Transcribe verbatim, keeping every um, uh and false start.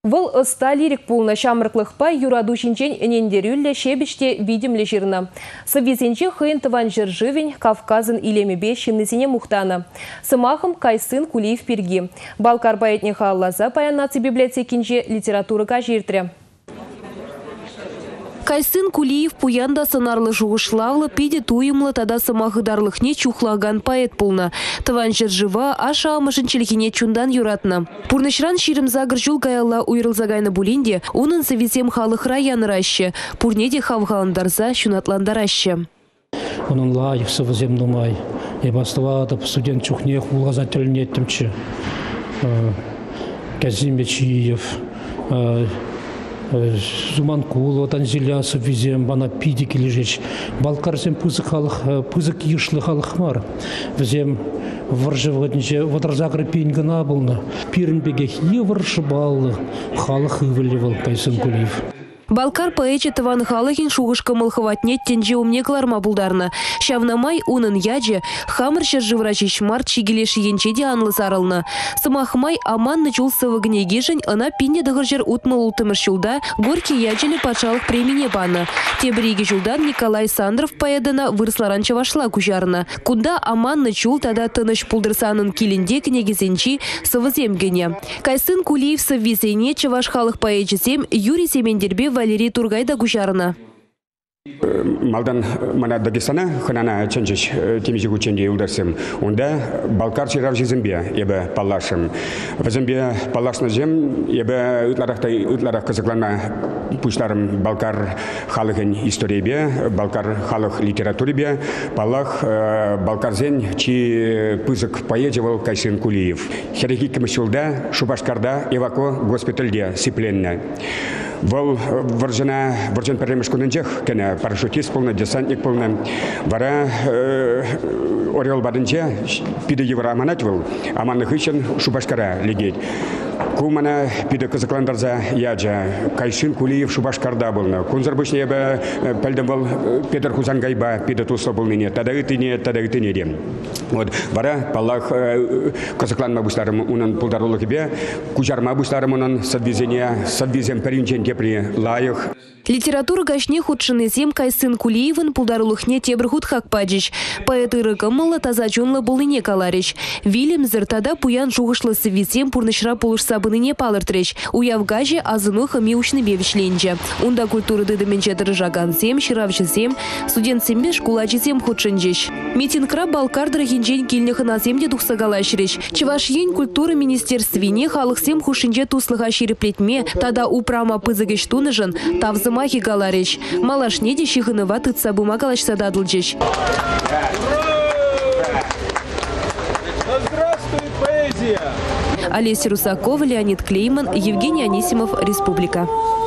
Выл ыста лирик пулна шамрыклықпа юраду шинчен энендерюлле шебіште видимле жирна. Сыввизенче хыйын тыван жыржывень Кавказын илемебе шиннысене мухтана. Сымахым кайсын Кулиев перги. Балкар паэтне халлаза паян наци библиотекинче литературыка жиртре. Кайсын Кулиев пуянда сынарлы жуғышлавлы пиде туйымлы тада сымахыдарлықне чухлаган поэт пулна. Тыван жыржыва аша амышынчелігіне чундан юратна. Пурнышран ширым загыр жул каялла уйрылзагайны булинде, унын савизем халық раяны раще. Пурнеде хавғаландарза шунатландараще. Onun layık sıvızem numay. Ебастывадып студент чухне хулгазатель неттімчі. Казимечиев, Зуманкул, Танзилясов везем, бана пидики лежечь. Балкарсем пызык халық, пызык ешлы халық мар. Везем варжеводниче, водразагры пеньгана болна. Пирнбегех еваршы баллы, халық ывылевал Кайсын Кулиев. Балкар поэче тыван халахин шуғышка мылхыватне тенже умне кларма булдарна. Шавнамай унын яджи хамыр шыржыврачиш март шигелеші енчеде анлы сарылна. Сымахмай аманны чул сывыгне гешін ына пинне дығыржыр утмыл ултымыр шулда горки яджелі патшалық премине баны. Тебіреге жулдан Николай Сандров поэдана вырсларан чавашла кужарна. Кунда аманны чул тада тыныш пулдырсанын килінде кнегезенчи сывыземгене. Кайсын Кулиев сыввизене чаваш халық поэчесем Юрий Семендербе Валерий Тургайда гужарна. Малдан мана Дагестана ханана ченчеш темизи гученде улдарсым. Онда Балкар чирав жезембе ебе палашым. Везембе палашна жем ебе утларактай утларак кызыкланма пучларым Балкар халыгын историябе, Балкар халык литературабе, палах Балкарзен чи пызык поэдевал Кайсын Кулиев. Хереги кемешулда Шубашкарда эвако госпитальде сипленна. Вол варжана варжан перемеш куненжех, кене парашютист полный, десантник полный. Вара орел бадынче пиде евра аманать вол, аманных ищен Шубашкара легеть. Кумана пиде кызыкландарза яджа, Кайсын Кулиев Шубашкарда болна. Кунзар бышне ебе пельдем вол Петр Хузангайба пиде тусло болныне, тада ытыне, тада ытыне дем. Вот, вара паллах кызыкланма бусларым унын пулдарулы бе, кужарма бусларым унын садвизения, садвизем перинчен кепри лайых. Литература гашне худшины зем Кайсын Кулиевын пулдарулыхне тебрхут хакпаджич. Поэты рыкымылы тазачунлы болыне каларич. Вильям зыртада пуян жуғышлы сывизем пурнышра пулыш сабыныне палыртрыч. Уявгаже азыны хымеушны бевишленже. Унда культуры дыдыменче дырыжаган зем, шыравчы зем, студент сембе шкулачы зем худшынжеш. Митингра Балкар драгинжен кильнехын аземде духсагалашрич. Чываш ень культуры министерствине халық сем хушинже туслыға шереплетме, тада упрама пызыгеш туныжын, тавзы Махи галарич. Малашнеде шихынова тытса бумагалаш сададылжеш. Здравствует поэзия! Олеся Русакова, Леонид Клейман, Евгений Анисимов, Республика.